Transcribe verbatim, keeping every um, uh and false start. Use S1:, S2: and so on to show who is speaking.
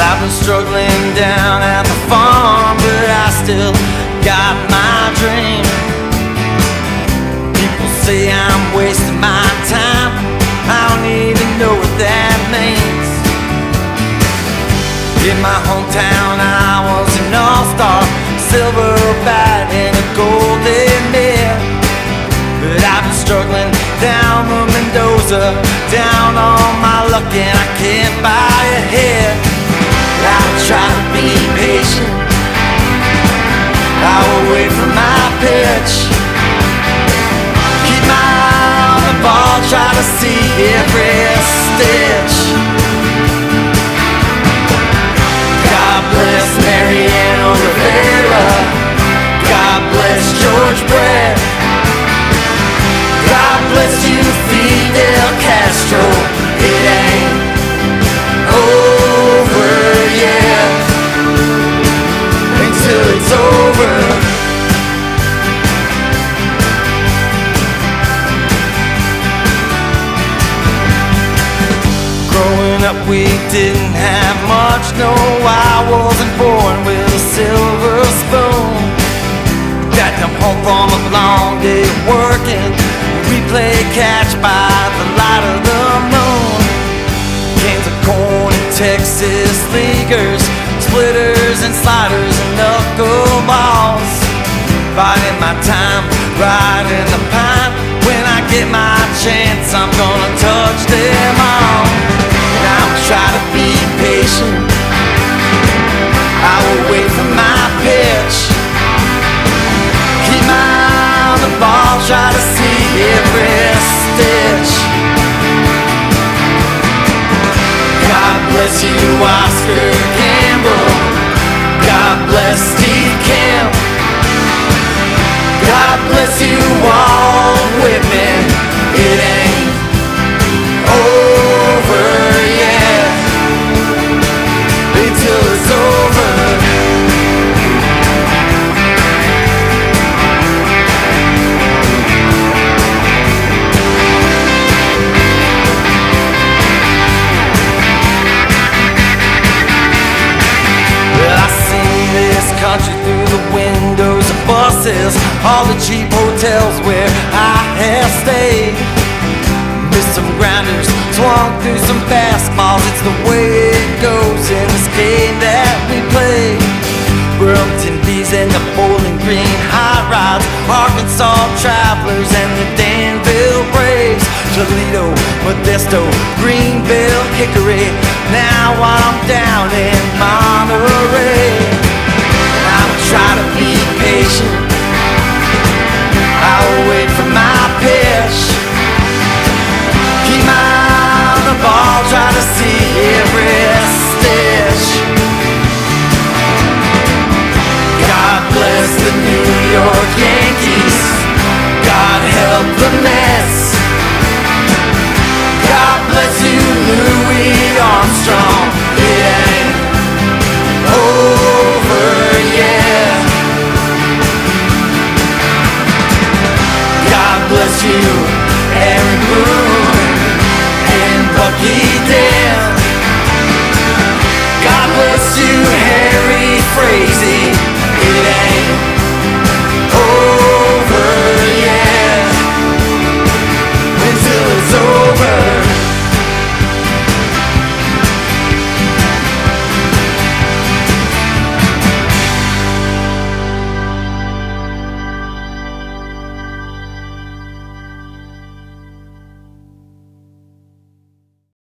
S1: I've been struggling down at the farm, but I still got my dream. People say I'm wasting my time, I don't even know what that means. In my hometown I was an all-star, silver bat and a golden mitt. But I've been struggling down the Mendoza, down on my luck, and I can't buy a hit. I try to be patient, I will wait for my pitch. Keep my eye on the ball, try to see every stitch. God bless Mariano Rivera, God bless George Brett, God bless you Fidel Castro. It ain't over yet until it's over. Growing up we didn't have much, no, I wasn't born with a silver spoon. Got come home from a long day working, we play catch by the light of the moon. Cans of corn and Texas leaguers, splitters and sliders and knuckleballs. Biding my time, riding the pine. When I get my chance, I'm gonna touch them all. And I'll try to be patient, I will wait for my pitch. Keep my eye on the ball, try to see every stitch. God bless you, Oscar Campbell, God bless Steve Kemp, God bless you, Walt Whitman. It ain't over yet until it's over. Country through the windows of buses, all the cheap hotels where I have stayed. Missed some grinders, swung through some fastballs. It's the way it goes in this game that we play. Burlington Bees and the Bowling Green hot rods, Arkansas Travelers and the Danville Braves, Toledo, Modesto, Greenville, Hickory. Now I'm down in Monterey. Try to be patient, I will wait for my pitch.